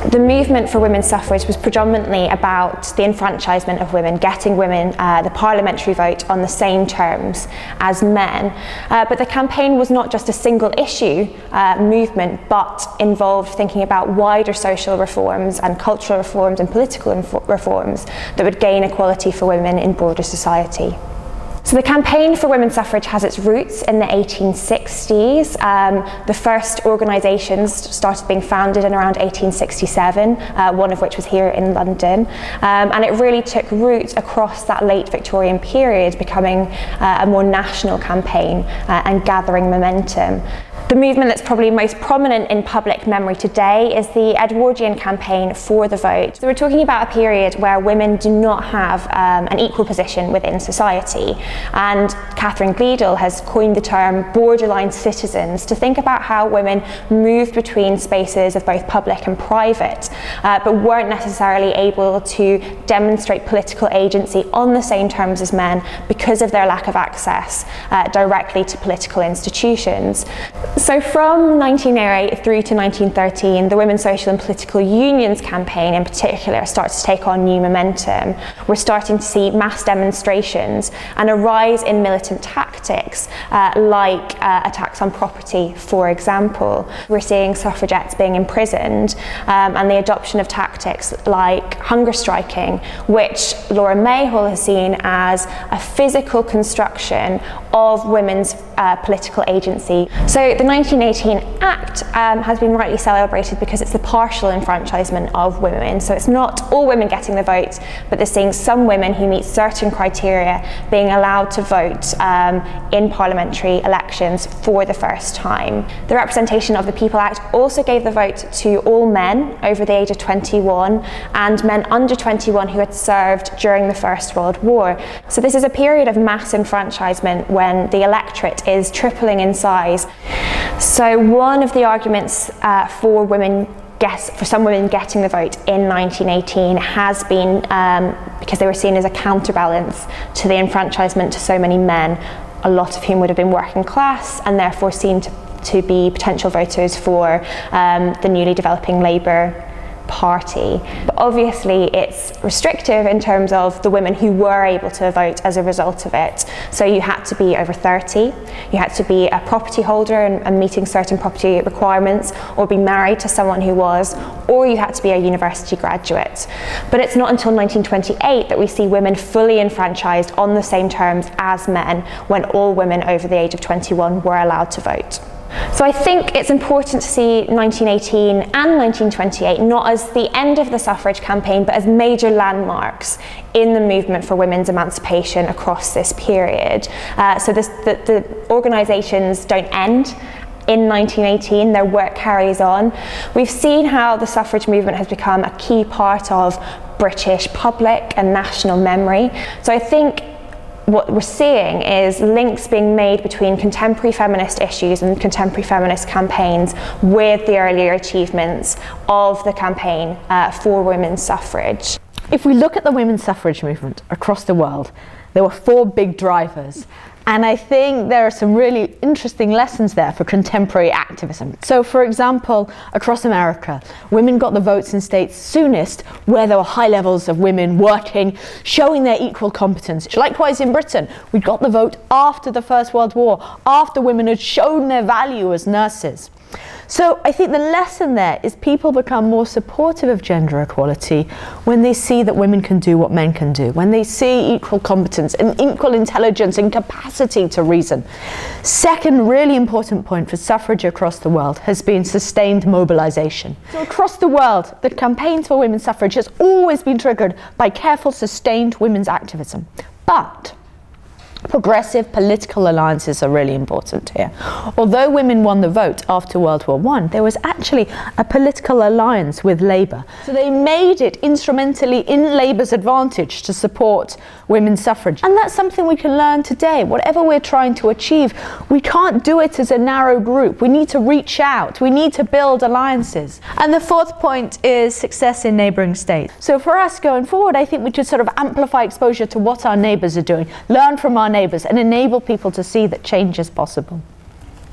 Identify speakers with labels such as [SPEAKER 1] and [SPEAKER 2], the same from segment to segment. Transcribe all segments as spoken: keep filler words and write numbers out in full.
[SPEAKER 1] The movement for women's suffrage was predominantly about the enfranchisement of women, getting women uh, the parliamentary vote on the same terms as men. Uh, but the campaign was not just a single issue uh, movement, but involved thinking about wider social reforms and cultural reforms and political reforms that would gain equality for women in broader society. So the campaign for women's suffrage has its roots in the eighteen sixties. Um, the first organisations started being founded in around eighteen sixty-seven, uh, one of which was here in London. Um, and it really took root across that late Victorian period, becoming uh, a more national campaign uh, and gathering momentum. The movement that's probably most prominent in public memory today is the Edwardian campaign for the vote. So we're talking about a period where women do not have um, an equal position within society. And Catherine Gleadell has coined the term borderline citizens to think about how women moved between spaces of both public and private, uh, but weren't necessarily able to demonstrate political agency on the same terms as men because of their lack of access uh, directly to political institutions. So from nineteen oh eight through to nineteen thirteen, the Women's Social and Political Unions campaign in particular starts to take on new momentum. We're starting to see mass demonstrations and a rise in militant tactics uh, like uh, attacks on property, for example. We're seeing suffragettes being imprisoned um, and the adoption of tactics like hunger striking, which Laura Mayhall has seen as a physical construction of women's uh, political agency. So the nineteen eighteen Act um, has been rightly celebrated because it's the partial enfranchisement of women. So it's not all women getting the vote, but they're seeing some women who meet certain criteria being allowed to vote um, in parliamentary elections for the first time. The Representation of the People Act also gave the vote to all men over the age of twenty-one and men under twenty-one who had served during the First World War. So this is a period of mass enfranchisement when the electorate is tripling in size. So one of the arguments uh, for women Guess, for some women getting the vote in nineteen eighteen has been um, because they were seen as a counterbalance to the enfranchisement to so many men, a lot of whom would have been working class and therefore seen to, to be potential voters for um, the newly developing Labour Party. But obviously it's restrictive in terms of the women who were able to vote as a result of it. So you had to be over thirty, you had to be a property holder and, and meeting certain property requirements, or be married to someone who was, or you had to be a university graduate. But it's not until nineteen twenty-eight that we see women fully enfranchised on the same terms as men, when all women over the age of twenty-one were allowed to vote. So I think it's important to see nineteen eighteen and nineteen twenty-eight not as the end of the suffrage campaign, but as major landmarks in the movement for women's emancipation across this period. Uh, so this, the, the organisations don't end in nineteen eighteen, their work carries on. We've seen how the suffrage movement has become a key part of British public and national memory. So I think what we're seeing is links being made between contemporary feminist issues and contemporary feminist campaigns with the earlier achievements of the campaign uh, for women's suffrage.
[SPEAKER 2] If we look at the women's suffrage movement across the world, there were four big drivers. And I think there are some really interesting lessons there for contemporary activism. So for example, across America, women got the votes in states soonest where there were high levels of women working, showing their equal competence. Likewise in Britain, we got the vote after the First World War, after women had shown their value as nurses. So I think the lesson there is people become more supportive of gender equality when they see that women can do what men can do, when they see equal competence and equal intelligence and capacity to reason. Second really important point for suffrage across the world has been sustained mobilisation. So across the world, the campaigns for women's suffrage has always been triggered by careful, sustained women's activism. But progressive political alliances are really important here. Although women won the vote after World War One, there was actually a political alliance with Labour. So they made it instrumentally in Labour's advantage to support women's suffrage. And that's something we can learn today. Whatever we're trying to achieve, we can't do it as a narrow group. We need to reach out. We need to build alliances. And the fourth point is success in neighbouring states. So for us going forward, I think we should sort of amplify exposure to what our neighbours are doing, learn from our neighbours and enable people to see that change is possible.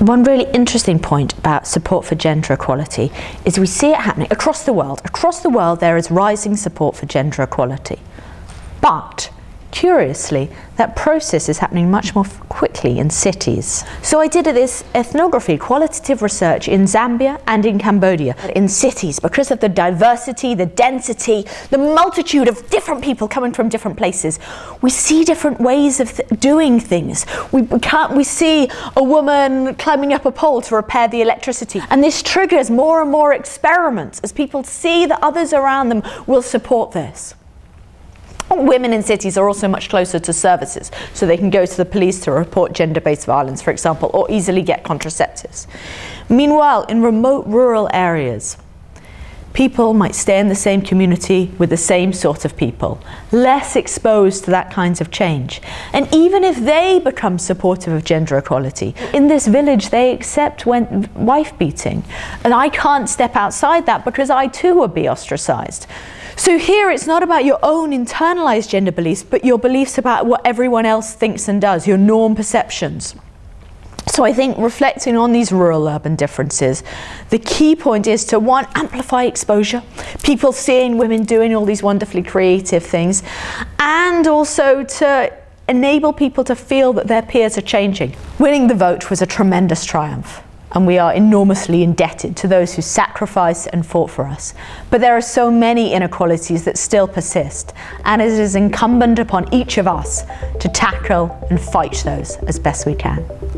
[SPEAKER 2] One really interesting point about support for gender equality is we see it happening across the world. Across the world there is rising support for gender equality. But curiously, that process is happening much more quickly in cities. So I did this ethnography, qualitative research in Zambia and in Cambodia, in cities, because of the diversity, the density, the multitude of different people coming from different places. We see different ways of th doing things. We, we, can't, we see a woman climbing up a pole to repair the electricity. And this triggers more and more experiments as people see that others around them will support this. Women in cities are also much closer to services, so they can go to the police to report gender-based violence, for example, or easily get contraceptives. Meanwhile, in remote rural areas, people might stay in the same community with the same sort of people, less exposed to that kinds of change. And even if they become supportive of gender equality, in this village they accept when wife beating. And I can't step outside that because I too would be ostracized. So here it's not about your own internalized gender beliefs, but your beliefs about what everyone else thinks and does, your norm perceptions. So I think reflecting on these rural-urban differences, the key point is to, one, amplify exposure, people seeing women doing all these wonderfully creative things, and also to enable people to feel that their peers are changing. Winning the vote was a tremendous triumph, and we are enormously indebted to those who sacrificed and fought for us. But there are so many inequalities that still persist, and it is incumbent upon each of us to tackle and fight those as best we can.